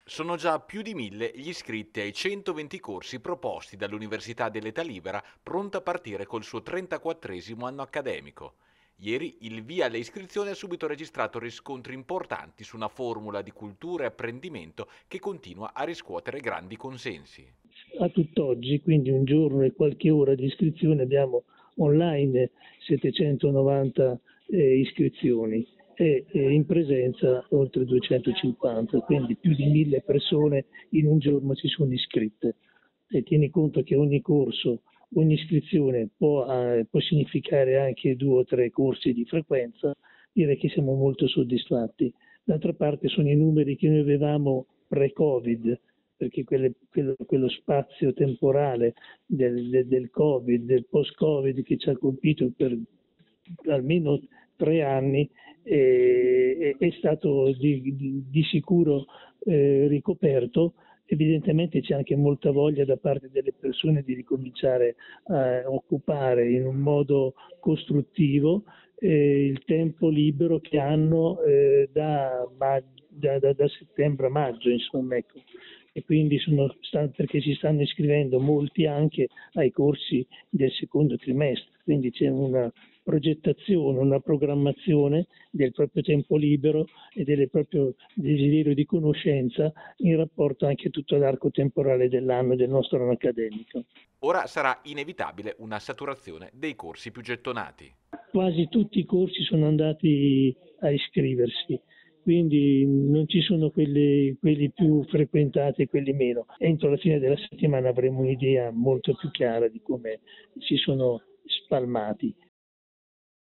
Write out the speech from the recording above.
Sono già più di 1000 gli iscritti ai 120 corsi proposti dall'Università dell'Età Libera, pronta a partire col suo 34esimo anno accademico. Ieri il via alle iscrizioni ha subito registrato riscontri importanti su una formula di cultura e apprendimento che continua a riscuotere grandi consensi. A tutt'oggi, quindi un giorno e qualche ora di iscrizione, abbiamo online 790 iscrizioni e in presenza oltre 250, quindi più di 1000 persone in un giorno si sono iscritte. E tieni conto che ogni corso, ogni iscrizione può significare anche 2 o 3 corsi di frequenza, direi che siamo molto soddisfatti. D'altra parte sono i numeri che noi avevamo pre-Covid, perché quello spazio temporale del Covid, del post-Covid che ci ha colpito per almeno 3 anni è stato di sicuro ricoperto. Evidentemente c'è anche molta voglia da parte delle persone di ricominciare a occupare in un modo costruttivo il tempo libero che hanno da settembre a maggio, insomma, ecco. E quindi perché si stanno iscrivendo molti anche ai corsi del secondo trimestre, quindi c'è una progettazione, una programmazione del proprio tempo libero e del proprio desiderio di conoscenza in rapporto anche a tutto l'arco temporale dell'anno del nostro anno accademico. Ora sarà inevitabile una saturazione dei corsi più gettonati. Quasi tutti i corsi sono andati a iscriversi, quindi non ci sono quelli più frequentati e quelli meno. Entro la fine della settimana avremo un'idea molto più chiara di come si sono spalmati.